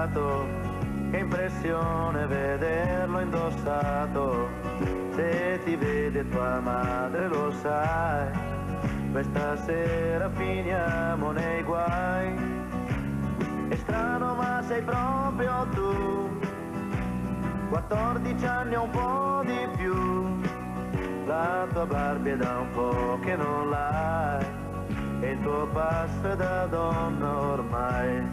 cambiato, che impressione vederlo indossato. Se ti vede tua madre lo sai, questa sera finiamo nei guai. È strano ma sei proprio tu, 14 anni o un po' di più. La tua Barbie è da un po' che non l'hai, e il tuo passo è da donna ormai.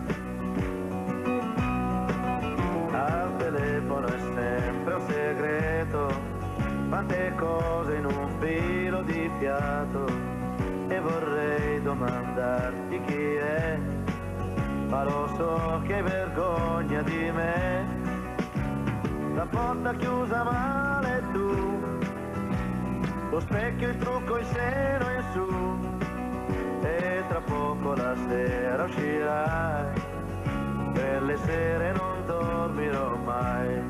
Al telefono è sempre un segreto, quante cose in un filo di fiato, e vorrei domandarti chi è, ma lo so che hai vergogna di me. La porta chiusa male tu, lo specchio, il trucco, il seno in su, e tra poco la sera uscirai, per le sere non dormirò mai.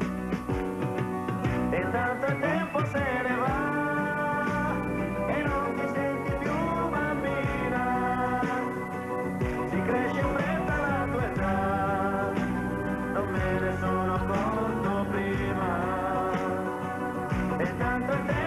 E tanto il tempo se ne va e non ti senti più bambina, si cresce in fretta la tua età, non me ne sono accorto prima. E tanto il tempo